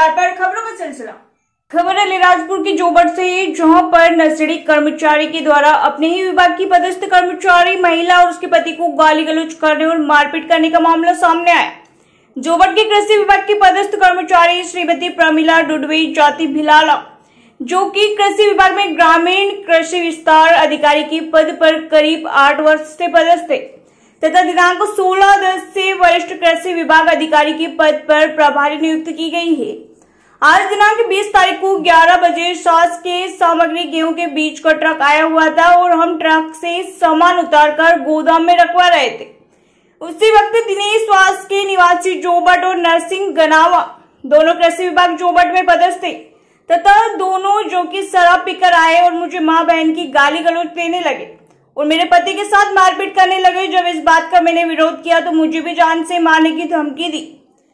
नमस्कार। पर खबरों का सिलसिला। खबर अलीराजपुर की जोबट से, जहां पर नर्सरी कर्मचारी के द्वारा अपने ही विभाग की पदस्थ कर्मचारी महिला और उसके पति को गाली गलौज करने और मारपीट करने का मामला सामने आया। जोबट के कृषि विभाग की पदस्थ कर्मचारी श्रीमती प्रमिला डुडवे जाति भिलाला, जो कि कृषि विभाग में ग्रामीण कृषि विस्तार अधिकारी के पद पर करीब 8 वर्ष से पदस्थ थे तथा दिनांक 16/10 से वरिष्ठ कृषि विभाग अधिकारी के पद पर प्रभारी नियुक्त की गई है। आज दिनांक 20 तारीख को 11 बजे शासकीय सामग्री गेहूं के बीच का ट्रक आया हुआ था और हम ट्रक से सामान उतारकर गोदाम में रखवा रहे थे। उसी वक्त दिनेश वास के निवासी जोबट और नरसिंह गनावा दोनों कृषि विभाग जोबट में पदस्थ थे तथा दोनों जो कि शराब पीकर आए और मुझे मां बहन की गाली गलौज देने लगे और मेरे पति के साथ मारपीट करने लगे। जब इस बात का मैंने विरोध किया तो मुझे भी जान से मारने की धमकी दी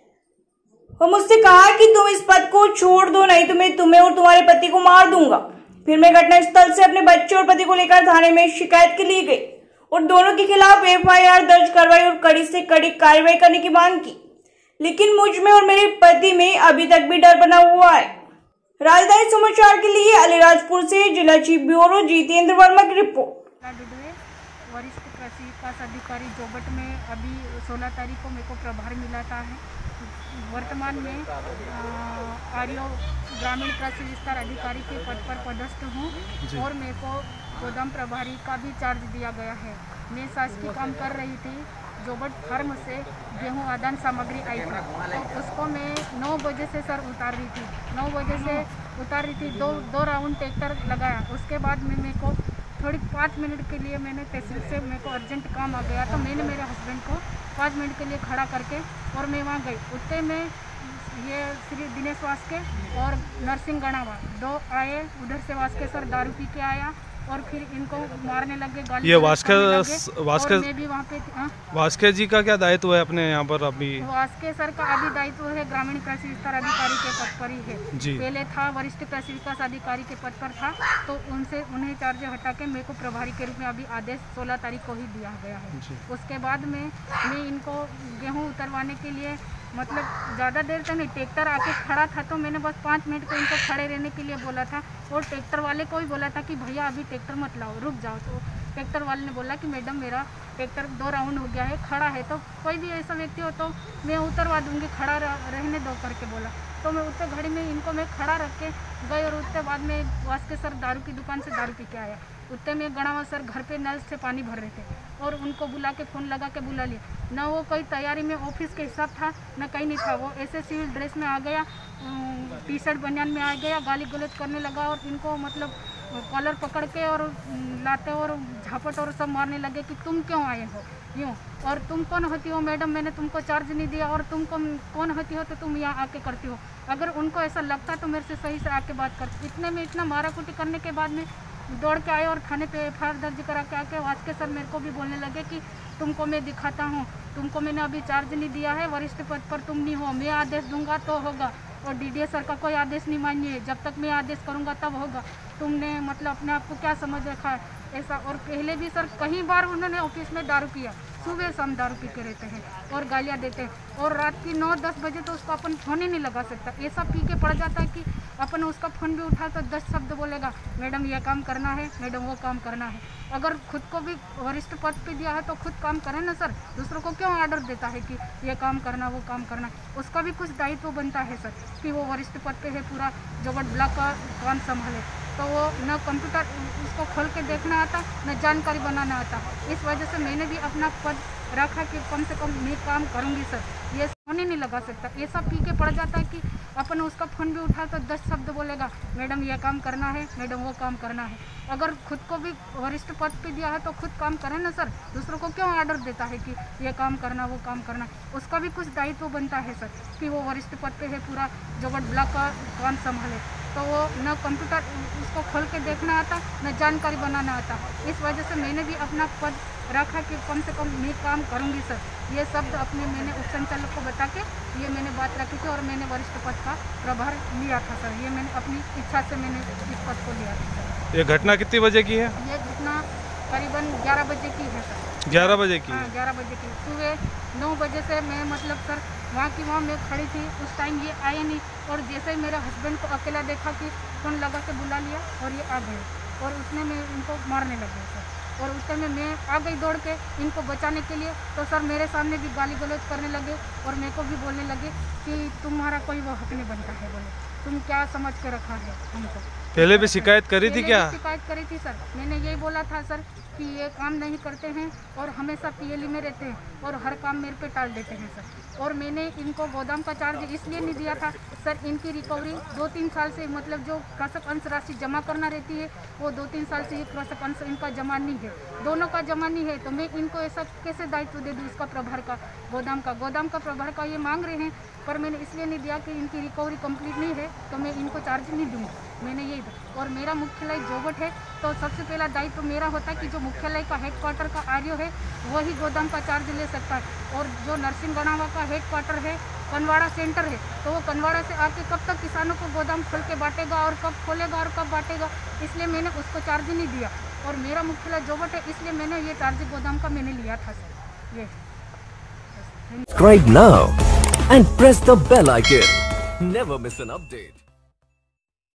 और मुझसे कहा कि तुम इस पद को छोड़ दो, नहीं तो मैं तुम्हें और तुम्हारे पति को मार दूंगा। फिर मैं घटनास्थल से अपने बच्चे और पति को लेकर थाने में शिकायत के लिए गई और दोनों के खिलाफ FIR दर्ज करवाई और कड़ी से कड़ी कार्रवाई करने की मांग की, लेकिन मुझ में और मेरे पति में अभी तक भी डर बना हुआ है। राजधानी समाचार के लिए अलीराजपुर से जिला चीफ ब्यूरो जितेंद्र वर्मा की रिपोर्ट। वरिष्ठ कृषि विकास अधिकारी जोबट में अभी 16 तारीख को मेरे को प्रभार मिला था है। वर्तमान में आर्यो ग्रामीण कृषि विस्तार अधिकारी के पद पर पदस्थ हूँ और मेरे को गोदाम प्रभारी का भी चार्ज दिया गया है। मैं शासकीय काम कर रही थी। जोबट फार्म से गेहूं आदान सामग्री आई थी तो उसको मैं 9 बजे से सर उतार रही थी। 9 बजे से उतार रही थी, दो राउंड ट्रैक्टर लगाया। उसके बाद में मेरे को थोड़ी 5 मिनट के लिए मैंने तहसील से मेरे को अर्जेंट काम आ गया तो मैंने मेरे हस्बैंड को 5 मिनट के लिए खड़ा करके और मैं वहाँ गई। उतने में ये श्री दिनेश वास्के और नरसिंह गणावा दो आए, उधर से वास्के सर दारू पी के आया और फिर इनको मारने लगे, गाली। ये वास्के मैं भी वहाँ पे थी। वास्के जी का क्या दायित्व है अपने यहाँ पर अभी? वास्के सर का अभी दायित्व है ग्रामीण कृषि विस्तार अधिकारी के पद पर ही है जी। पहले था वरिष्ठ कृषि विकास अधिकारी के पद पर था तो उन्हें चार्ज हटा के मेरे को प्रभारी के रूप में अभी आदेश 16 तारीख को ही दिया गया है। उसके बाद में मैं इनको गेहूँ उतरवाने के लिए मतलब ज़्यादा देर तक नहीं, ट्रैक्टर आके खड़ा था तो मैंने बस 5 मिनट को इनको खड़े रहने के लिए बोला था और ट्रैक्टर वाले को भी बोला था कि भैया अभी ट्रैक्टर मत लाओ, रुक जाओ। तो ट्रैक्टर वाले ने बोला कि मैडम मेरा ट्रैक्टर 2 राउंड हो गया है, खड़ा है, तो कोई भी ऐसा व्यक्ति हो तो मैं उतरवा दूंगी, खड़ा रहने दो करके बोला। तो मैं उतने घड़ी में इनको मैं खड़ा रख के गई और उसके बाद में वास्के सर दारू की दुकान से दारू पी के आया। उतने में गणावा सर घर पे नल से पानी भर रहे थे और उनको बुला के फ़ोन लगा के बुला लिया। ना वो कोई तैयारी में ऑफिस के हिसाब था ना कहीं नहीं था, वो ऐसे सिविल ड्रेस में आ गया, टी-शर्ट बनियान में आ गया, गाली गलौज करने लगा और इनको मतलब कॉलर पकड़ के और लाते और झापट और सब मारने लगे कि तुम क्यों आए हो यूँ, और तुम कौन होती हो मैडम, मैंने तुमको चार्ज नहीं दिया और तुम कौन होती हो तो तुम यहाँ आके करती हो। अगर उनको ऐसा लगता तो मेरे से सही से आके बात करती। इतने में इतना माराकुटी करने के बाद में दौड़ के आए और थाने पे FIR दर्ज करा के आके वास्के सर मेरे को भी बोलने लगे कि तुमको मैं दिखाता हूँ, तुमको मैंने अभी चार्ज नहीं दिया है, वरिष्ठ पद पर तुम नहीं हो, मैं आदेश दूंगा तो होगा और DDS सर का कोई आदेश नहीं मानिए, जब तक मैं आदेश करूँगा तब होगा। तुमने मतलब अपने आप को क्या समझ रखा है ऐसा। और पहले भी सर कई बार उन्होंने ऑफिस में दारू किया, सुबह शाम दारू पी के रहते हैं और गालियाँ देते हैं और रात की 9-10 बजे तो उसको अपन फ़ोन ही नहीं लगा सकता। ऐसा पी के पड़ जाता है कि अपन उसका फ़ोन भी उठा तो 10 शब्द बोलेगा, मैडम ये काम करना है, मैडम वो काम करना है। अगर खुद को भी वरिष्ठ पद पे दिया है तो खुद काम करे ना सर, दूसरों को क्यों ऑर्डर देता है कि ये काम करना वो काम करना। उसका भी कुछ दायित्व बनता है सर कि वो वरिष्ठ पद पे है, पूरा जोबट ब्लॉक का काम संभाले। तो वो न कंप्यूटर उसको खोल के देखना आता न जानकारी बनाना आता। इस वजह से मैंने भी अपना पद रखा कि कम से कम मैं काम करूँगी सर, ये फ़ोन ही नहीं लगा सकता। ऐसा पी के पड़ जाता है कि अपन उसका फ़ोन भी उठा तो 10 शब्द बोलेगा, मैडम ये काम करना है, मैडम वो काम करना है। अगर खुद को भी वरिष्ठ पद पे दिया है तो खुद काम करे ना सर, दूसरों को क्यों ऑर्डर देता है कि ये काम करना वो काम करना। उसका भी कुछ दायित्व बनता है सर कि वो वरिष्ठ पद पे है, पूरा जोबट ब्लॉक का काम संभाले। तो वो न कंप्यूटर उसको खोल के देखना आता न जानकारी बनाना आता। इस वजह से मैंने भी अपना पद रखा कि कम से कम मैं काम करूँगी सर। ये शब्द अपने मैंने उप संचालक को बता के ये मैंने बात रखी थी और मैंने वरिष्ठ पद का प्रभार लिया था सर। ये मैंने अपनी इच्छा से मैंने इस पद को लिया था सर। ये घटना कितनी बजे की है? ये घटना करीबन 11 बजे की है सर। 11 बजे की? हाँ 11 बजे की। सुबह 9 बजे से मैं मतलब सर वहाँ की वहाँ मैं खड़ी थी, उस टाइम ये आए नहीं, और जैसे ही मेरे हस्बैंड को अकेला देखा कि फ़ोन लगा के बुला लिया और ये आ गए, और उसने मैं इनको मारने लग गए सर। और उस टाइम में मैं आ गई दौड़ के इनको बचाने के लिए, तो सर मेरे सामने भी गाली गलौज करने लगे और मेरे को भी बोलने लगे कि तुम्हारा कोई वो हक नहीं बनता है, बोले तुम क्या समझ के रखा है हमको। पहले भी शिकायत करी थी क्या? शिकायत करी थी सर, मैंने यही बोला था सर कि ये काम नहीं करते हैं और हमेशा पीएलई में रहते हैं और हर काम मेरे पे टाल देते हैं सर। और मैंने इनको गोदाम का चार्ज इसलिए नहीं दिया था सर, इनकी रिकवरी 2-3 साल से मतलब जो कृषक अंश राशि जमा करना रहती है वो 2-3 साल से ये कृषक अंश इनका जमा नहीं है, दोनों का जमा नहीं है, तो मैं इनको ऐसा कैसे दायित्व दे दूँ इसका प्रभार का, गोदाम का प्रभार का ये मांग रहे हैं, पर मैंने इसलिए नहीं दिया कि इनकी रिकवरी कंप्लीट नहीं है तो मैं इनको चार्ज नहीं दूँगी, मैंने यही दिया। और मेरा मुख्यालय जोबट है, तो सबसे पहला दायित्व मेरा होता है कि जो मुख्यालय का हेडक्वार्टर का आरओ है वही गोदाम का चार्ज ले सकता है, और जो नरसिंह गणावा का हेडक्वार्टर है कनवाड़ा सेंटर है, तो वो कनवाड़ा से आके कब तक किसानों को गोदाम खोल के बांटेगा और कब खोलेगा और कब बांटेगा, इसलिए मैंने उसको चार्ज नहीं दिया। और मेरा मुख्यालय जोबट है, इसलिए मैंने ये चार्ज गोदाम का मैंने लिया था सर। ये Subscribe now and press the bell icon. Never miss an update.